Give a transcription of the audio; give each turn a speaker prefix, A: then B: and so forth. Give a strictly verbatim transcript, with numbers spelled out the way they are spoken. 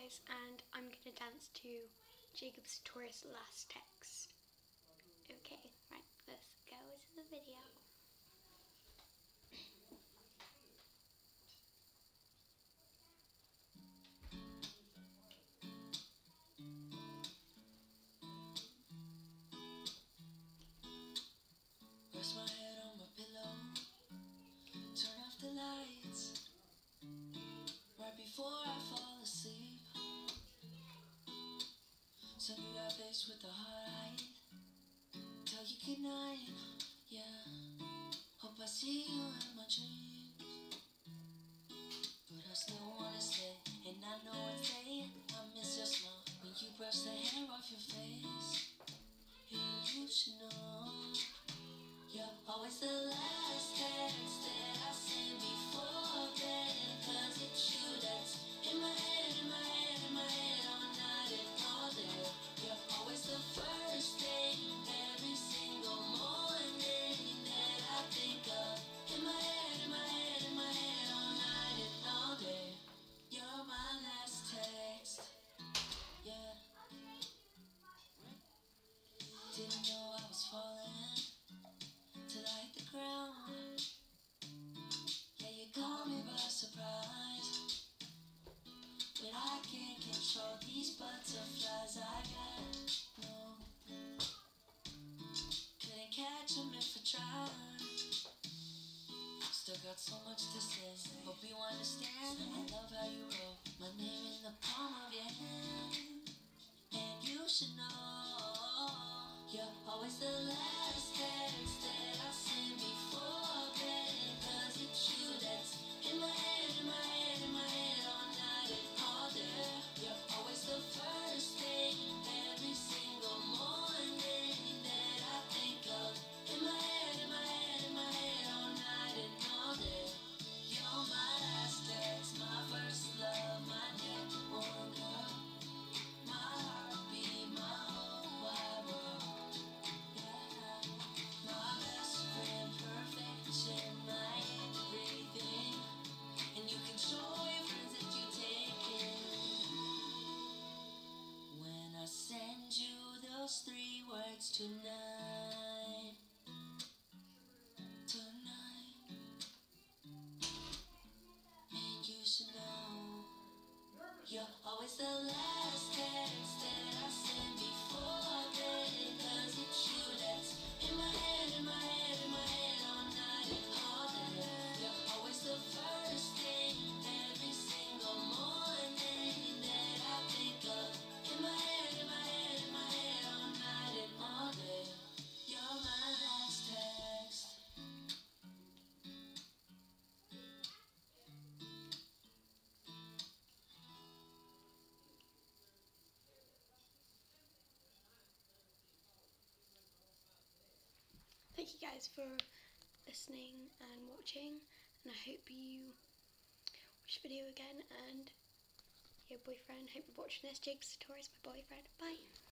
A: guys, and I'm gonna dance to Jacob Sartorius' Last Text. Okay, right, let's go to the video.
B: Rest my head on my pillow, turn off the lights, right before I fall asleep. Send you that face with the hard eye, tell you goodnight, yeah. Hope I see you in my dreams, but I still wanna stay. And I know it's late, I miss your smile when you brush the hair off your face. And you should know, you're always the last text that I send before bed. Cause it's you that's in my head, in my head, in my head all night and all day. You're always the first thing every single morning that I think of. In my head, in my head, in my head all night and all day. You're my last text, yeah. Didn't know I was falling till I hit the ground. Yeah, you caught me by surprise when I can't control these butterflies I got. No, couldn't catch them if I tried. Still got so much to say, hope you understand. I love how you wrote my name in the palm of your hand. And you should know, you're always the last text that I send before bed. Cause it's you that's in my head, in my head, in my head all night and all day. You're always the first thing every single morning that I think of. In my head, in my head, in my head all night and all day. You're my last text, my first love, my number one girl. My heartbeat, my whole wide world, yeah. My best friend, perfection, my everything. And you can show your friends that you take it when I send you those three words tonight, tonight. And you should know, you're always the last text that I send before bed. Cause it's you that's in my head, in my head, in my head all night and all day. You're always the first thing every single morning that I think of. In my head, in my head, in my head all night and all day. You're my last text.
A: Thank you guys for listening and watching, and I hope you watch the video again. And your boyfriend, hope you're watching this. Jacob Sartorius, my boyfriend. Bye.